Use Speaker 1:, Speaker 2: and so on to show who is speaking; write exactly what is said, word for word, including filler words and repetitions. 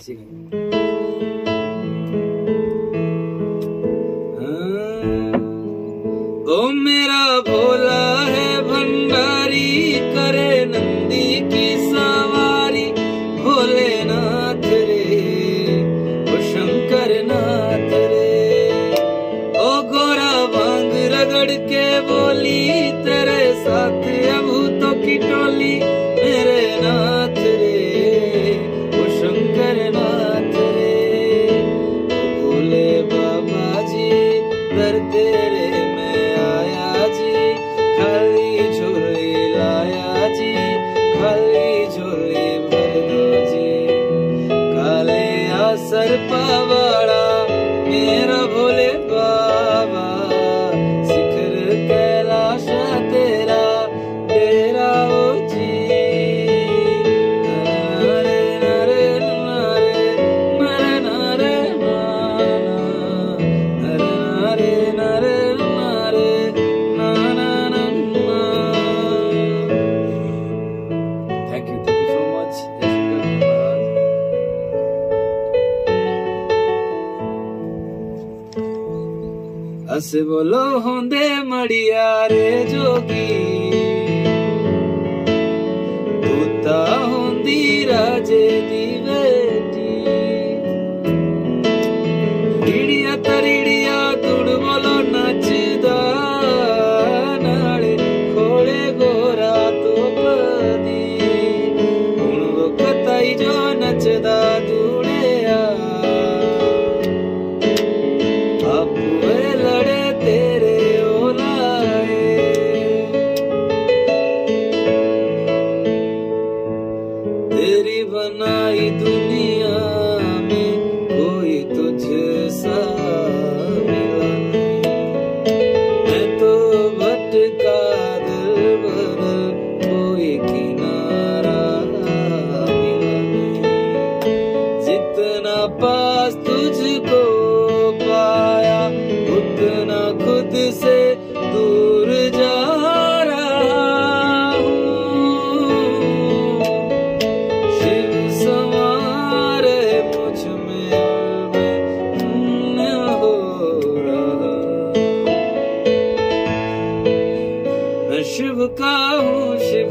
Speaker 1: ठीक है। ओ मेरा भोला है भंडारी, करे नंदी की सवारी, भोलेनाथ रे ओ शंकर नाथ रे। ओ गोरा भांग रगड़ के बोली, तेरे साथ अभूतों की टोली, मेरे नाथ रे ओ शंकर नाथ रे। भोले बाबा जी दर तेरे में आया जी, खाली झोली लाया जी, खाली झोली भर दो जी। काले आसर पावाड़ा मेरा भोले बाबा, शिखर कैलाश तेरा डेरा ओ जी। नरे नरे नरे नरे नरे नाना, नरे नरे नरे ना ना ना ना। Thank you, thank you so much. हस बोलो होंदे मड़िया रे जोगी, तूता होंदी राजे दी बेटी। रीड़िया तरीड़िया तुड़ बोलो नचदा, नाले खोले गोरा तो पदी। हुण वो कताई जो नचदा दूड़िया, आपू लड़े तेरे ओलाए। तेरी बनाई दुनिया में कोई तुझसा मिला नहीं। मैं तो भटका दिल बदल, कोई किनारा मिला नहीं। जितना पास तुझको पाया, उतना खुद से दूर जा रहा हूँ। शिव संवारे मुझ में अब न हो रहा। मैं शिव का हूँ, शिव